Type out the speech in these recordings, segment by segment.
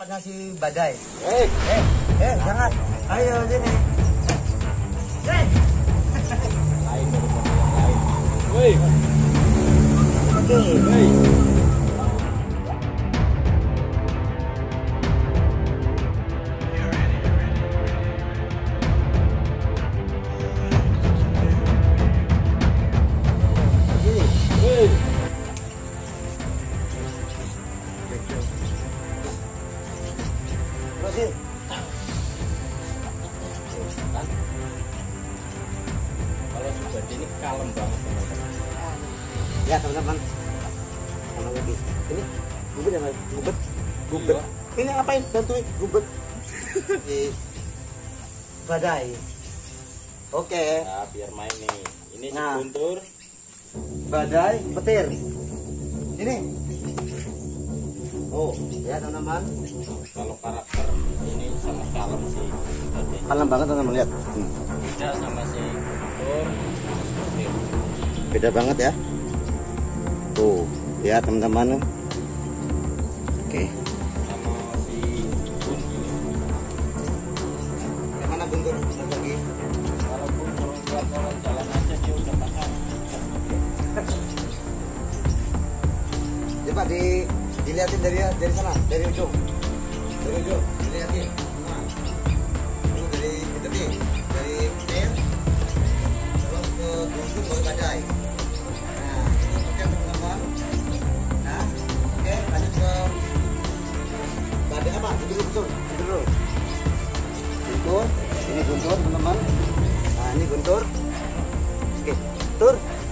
tempatnya si badai. Jangan. Ayo sini. Lain daripada yang lain. Woi. Oke. Woi. Kalau sudah ini kalem banget teman-teman. Ya teman-teman. Sama lagi. Ini gubet ya mas? Gubet. Iya. Ini ngapain? Bantuin gubet. Di badai. Oke. Ya biar main nih. Ini si Nah. Guntur. Badai petir. Ini. Oh, ya teman-teman. Kalau karakter ini sangat kalem sih. Kalem banget teman-teman lihat. Beda sama si Guntur. Oke. Beda banget ya. Tuh, lihat teman-teman. Oke. Sama si Guntur. Yang mana Guntur? Lagi. Kalau Guntur buat orang jalan aja dia udah pasang. Coba dilihatin dari sana, dari ujung. Dari ujung, dilihatin. Nah. Ini dari itu nih, dari petir. Terus ke guntur baru badai. Nah, oke teman-teman. Nah, oke lanjut ke badai apa? Ini guntur, guntur. Guntur, ini guntur teman-teman. Nah, ini guntur. Oke, tur.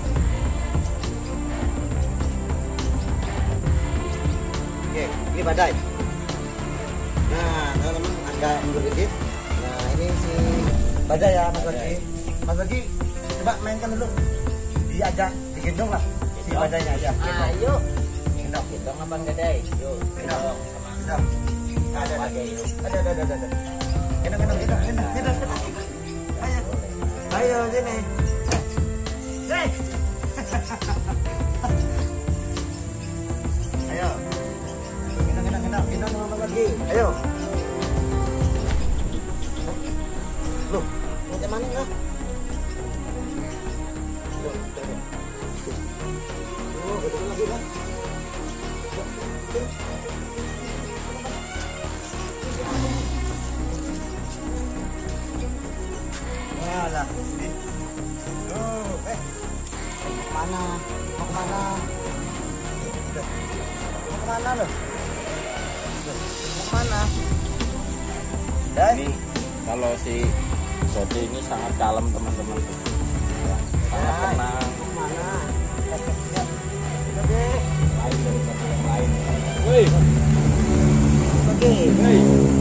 Oke, ini badai. Nah, teman-teman agak mundur dikit. Nah, ini si badai ya, Mas Bagi. Mas Bagi, coba mainkan dulu. Diajak, digendong lah si badainya aja. Ayo. Gendong. Gendong apa gadai? Yuk, gendong sama Gendong. Ada. Ada. Gendong. Ayo. Ayo sini. Hei. Ayo. Gendong sama Mas Bagi. Ayo. Loh, macam mana enggak? Oh, betul lagi kan? Walah, ini. Oh, mana? Mau kemana? Mau kemana loh? Mau kemana? ini kalau si Jody ini sangat kalem teman-teman, sangat tenang, Mana? Oke. lain daripada yang lain. Woi, Oke. woi.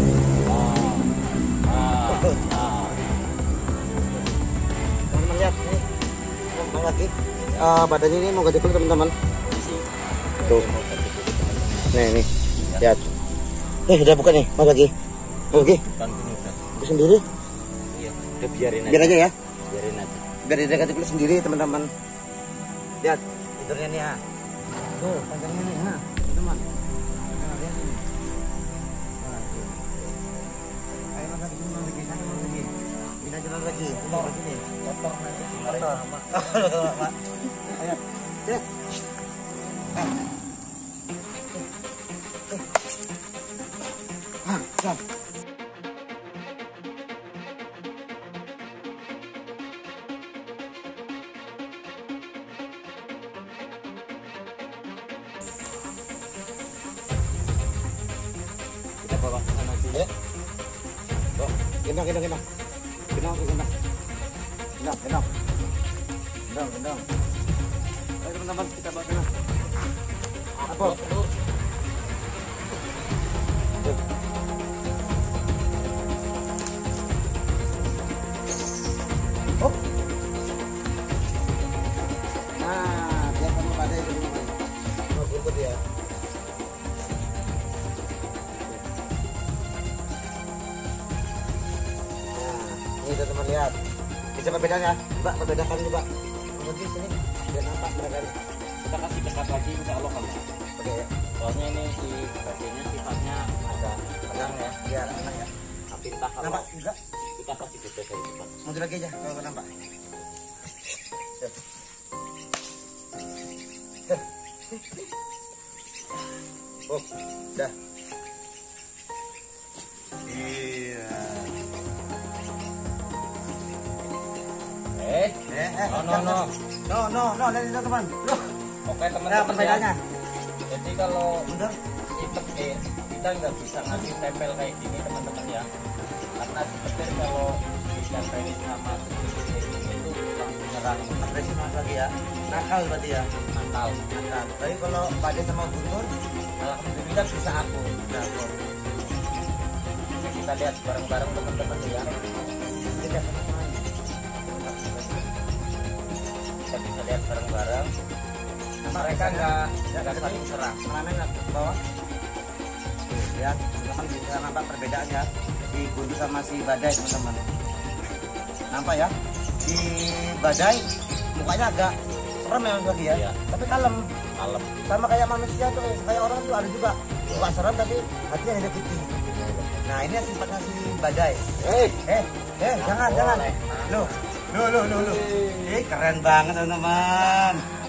Teman-teman lihat nih. Mau lagi. Badannya ini mau ganti kulit teman-teman. Tuh. Nih. Lihat. Udah buka nih, Mas lagi. Oke. Bukan ini udah. Itu sendiri. Iya, udah biarin aja. Biar aja ya. Biarin aja. Biar dia ganti kulit sendiri, teman-teman. Lihat tidurnya nih ya. Tuh, panjangnya nih, ha. Teman. Nah, lihat nih. Nah, tuh. Ayo Mas lagi, Mas lagi, sana Mas lagi. Ini aja Mas lagi. Ini sini. Kotor nanti dimarahin Kotor. mama. Pak. Ayo. Lihat. Stop. Kita bawa ke sana aja ya. Tuh, gendong. Gendong. Ayo teman-teman, kita bawa sana. Apa? Tuh. Oh. Nah, biar kamu badai teman-teman. Mau gugut ya. Nah, ini teman-teman lihat. Bisa perbedaannya, Mbak, perbedakan nih, Mbak. Mungkin sini biar nampak mereka. Kita kasih dekat lagi insya Allah kan. Oke ya. Soalnya ini si badainya sifatnya agak tenang ya. Ya, tenang ya. Tapi entah kalau Nampak enggak? kita kasih beda saya cepat. Mundur lagi aja kalau nggak nampak. Tuh. Tuh. Oh, dah. Iya. No, dari teman. Loh. Oke Nah, teman-teman perbedaannya. ya. Jadi kalau Mundur. si petir kita nggak bisa ngasih tempel kayak gini teman-teman ya. Karena si petir kalau ditempelin sama si petir itu langsung nyerang Agresi mas lagi ya. Nakal berarti ya. nakal. Nakal. Tapi kalau badai sama guntur, Alhamdulillah bisa aku. udah kok. Bisa kita lihat bareng-bareng teman-teman ya. Tidak. Kita bisa lihat bareng-bareng. Mereka nggak saling serang. Mana nggak ke bawah? Tuh, lihat, teman bisa nampak perbedaannya si guntur sama si badai teman-teman. Nampak ya? Si badai mukanya agak serem ya mas lagi ya. Iya. Tapi kalem. Kalem. Sama kayak manusia tuh, kayak orang tuh ada juga. Muka serem tapi hatinya ada putih. Nah ini sifatnya si badai. Jangan. boleh. Loh. Keren banget teman-teman.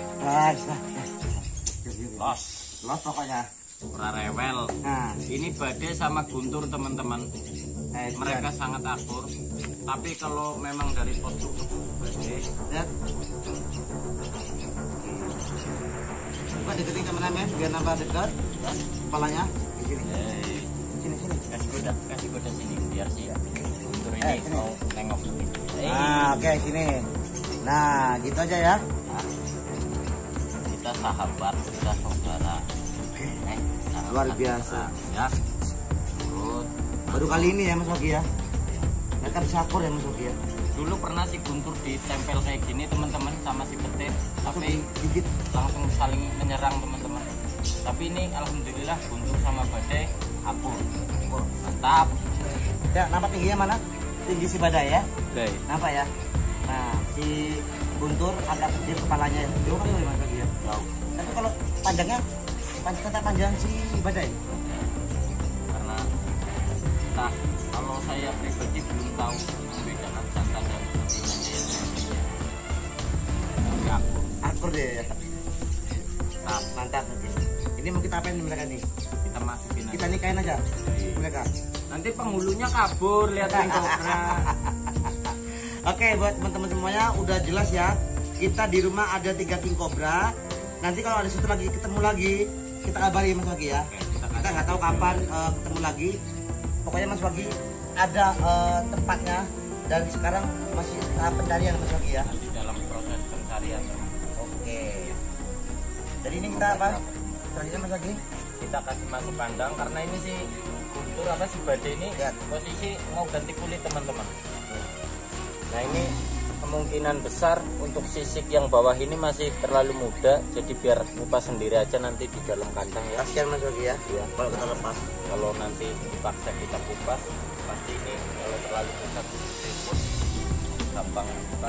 Los pokoknya. Ora rewel. Nah, Ini badai sama guntur teman-teman. Mereka sangat akur. Tapi kalau memang dari postur badai, lihat. Coba deketin kameramen biar nambah dekat kepalanya. Di sini. kasih goda sini biar si guntur ini Sini. mau nengok. Nah, oke sini. Nah, gitu aja ya. Kita sahabat, kita saudara. Luar biasa. Ya. Terus Baru kali ini ya Mas Ogi ya. Mereka bisa akur ya Mas Ogi ya. dulu pernah si guntur ditempel kayak gini teman-teman sama si petir, tapi Gigit. langsung saling menyerang teman-teman. Tapi ini alhamdulillah guntur sama badai akur. Mantap. Ya, nampak tingginya mana? Tinggi si badai ya. Oke. Nampak ya. Nah, si guntur agak kecil kepalanya ya. Jauh kali Mas Ogi ya. Jauh. Tapi kalau panjangnya panjang si badai. Karena entah, kalau saya pribadi belum tahu membedakan jantan dan betinanya ya. Tapi akur. Akur deh ya. Nah, Mantap nanti. Ini mau kita apain mereka nih? kita masukin aja. Kita nikahin aja mereka. Nanti penghulunya kabur lihat king cobra. Oke, buat teman-teman semuanya udah jelas ya. Kita di rumah ada 3 king cobra. Nanti kalau ada satu lagi ketemu lagi, kita kabari Mas Wagi ya. Oke, Kita nggak tahu kapan ketemu lagi. Pokoknya Mas Wagi ada tempatnya dan sekarang masih tahap pencarian Mas Wagi ya. Masih dalam proses pencarian. Oke. Jadi ini kita apa? Selanjutnya Mas Wagi. Kita kasih masuk kandang karena ini sih guntur apa si badai ini Lihat. posisi mau ganti kulit teman-teman. Nah ini kemungkinan besar untuk sisik yang bawah ini masih terlalu muda, jadi biar ngupas sendiri aja nanti di dalam kandang ya. Kasihan Mas Wagi ya. Ya. Kalau kita lepas. Kalau nanti dipaksa kita kupas, pasti ini kalau terlalu besar ribut, gampang kupas.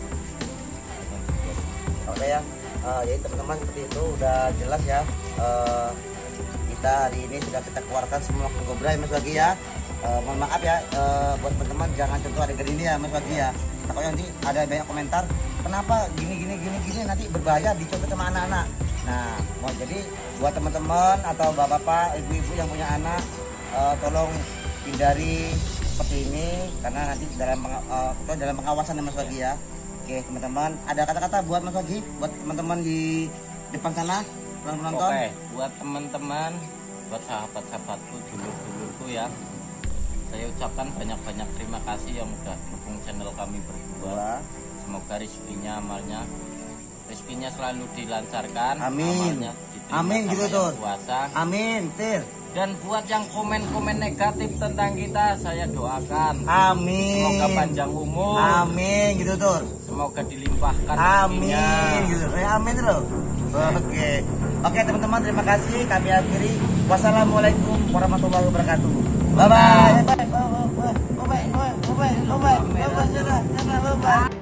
Oke ya. Jadi teman-teman seperti itu udah jelas ya. Kita hari ini sudah kita keluarkan semua king cobra ya Mas Wagi ya. Mohon maaf ya buat teman-teman jangan contoh adegan ini ya Mas Wagi ya. Takutnya nanti ada banyak komentar kenapa gini nanti berbahaya dicoba sama anak-anak. Nah, mau jadi buat teman-teman atau bapak-bapak, ibu-ibu yang punya anak tolong hindari seperti ini karena nanti dalam pengawasan ya Mas Wagi ya. Oke teman-teman, ada kata-kata buat Mas Wagi, buat teman-teman di depan sana yang menonton. Oke, buat teman-teman, buat sahabat-sahabatku, dulur-dulurku ya, saya ucapkan banyak-banyak terima kasih yang udah dukung channel kami berdua. Semoga rezekinya, amalnya, rezekinya selalu dilancarkan. Amin. Amalnya diterima Amin sama gitu yang tuh. puasa. Amin, Tir. Dan buat yang komen-komen negatif tentang kita, saya doakan. Amin. Semoga panjang umur. Amin gitu tuh. Semoga dilimpahkan Amin rezekinya. gitu. Amin loh. Oke teman-teman, terima kasih. Kami akhiri. Wassalamualaikum warahmatullahi wabarakatuh. Bye bye. Bye bye. Bye bye. Bye bye. Bye bye. Bye bye. Bye bye.